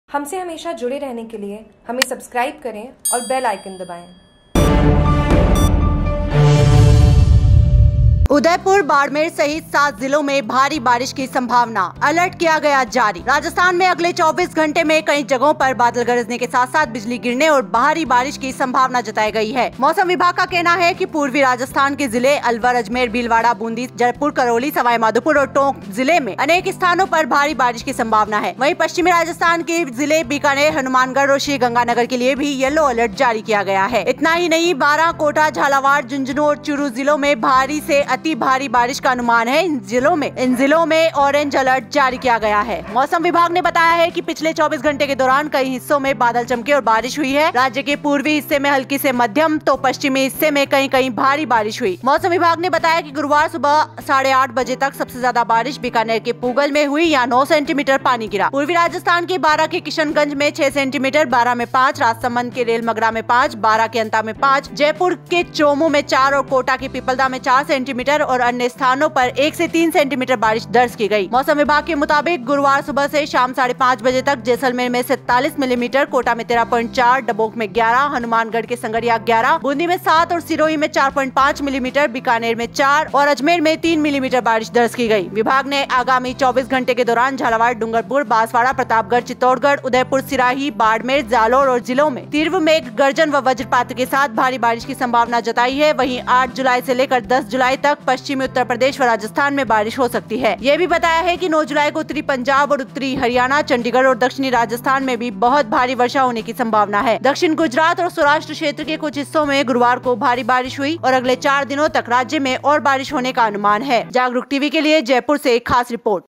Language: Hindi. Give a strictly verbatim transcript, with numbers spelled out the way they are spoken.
हमसे हमेशा जुड़े रहने के लिए हमें सब्सक्राइब करें और बेल आइकन दबाएं। उदयपुर, बाड़मेर सहित सात जिलों में भारी बारिश की संभावना, अलर्ट किया गया जारी। राजस्थान में अगले चौबीस घंटे में कई जगहों पर बादल गरजने के साथ साथ बिजली गिरने और भारी बारिश की संभावना जताई गई है। मौसम विभाग का कहना है कि पूर्वी राजस्थान के जिले अलवर, अजमेर, भीलवाड़ा, बूंदी, जयपुर, करौली, सवाई माधोपुर और टोंक जिले में अनेक स्थानों पर भारी बारिश की संभावना है। वहीं पश्चिमी राजस्थान के जिले बीकानेर, हनुमानगढ़ और श्रीगंगानगर के लिए भी येलो अलर्ट जारी किया गया है। इतना ही नहीं, बारां, कोटा, झालावाड़, झुंझुनू और चूरू जिलों में भारी से अति भारी बारिश का अनुमान है। इन जिलों में इन जिलों में ऑरेंज अलर्ट जारी किया गया है। मौसम विभाग ने बताया है कि पिछले चौबीस घंटे के दौरान कई हिस्सों में बादल चमके और बारिश हुई है। राज्य के पूर्वी हिस्से में हल्की से मध्यम तो पश्चिमी हिस्से में कहीं कहीं भारी बारिश हुई। मौसम विभाग ने बताया कि गुरुवार सुबह साढ़े आठ बजे तक सबसे ज्यादा बारिश बीकानेर के पूगल में हुई, यहाँ नौ सेंटीमीटर पानी गिरा। पूर्वी राजस्थान के बारां के किशनगंज में छह सेंटीमीटर, बारां में पाँच, राजसमंद के रेलमगरा में पाँच, बारां के अंता में पाँच, जयपुर के चोमू में चार और कोटा के पीपलदा में चार सेंटीमीटर और अन्य स्थानों पर एक से तीन सेंटीमीटर बारिश दर्ज की गई। मौसम विभाग के मुताबिक गुरुवार सुबह से शाम साढ़े पाँच बजे तक जैसलमेर में सैंतालीस मिलीमीटर, कोटा में तेरह पॉइंट चार, डबोक में ग्यारह, हनुमानगढ़ के संगरिया ग्यारह, बूंदी में सात और सिरोही में चार पॉइंट पाँच मिलीमीटर, बीकानेर में चार और अजमेर में तीन मिलीमीटर बारिश दर्ज की गई। विभाग ने आगामी चौबीस घंटे के दौरान झालावाड़, डूंगरपुर, बांसवाड़ा, प्रतापगढ़, चित्तौड़गढ़, उदयपुर, सिराही, बाड़मेर, जालोर और जिलों में तीव्र मेघ गर्जन व वज्रपात के साथ भारी बारिश की संभावना जताई है। वहीं आठ जुलाई से लेकर दस जुलाई तक पश्चिमी उत्तर प्रदेश व राजस्थान में बारिश हो सकती है। ये भी बताया है कि नौ जुलाई को उत्तरी पंजाब और उत्तरी हरियाणा, चंडीगढ़ और दक्षिणी राजस्थान में भी बहुत भारी वर्षा होने की संभावना है। दक्षिण गुजरात और सौराष्ट्र क्षेत्र के कुछ हिस्सों में गुरुवार को भारी बारिश हुई और अगले चार दिनों तक राज्य में और बारिश होने का अनुमान है। जागरूक टीवी के लिए जयपुर से खास रिपोर्ट।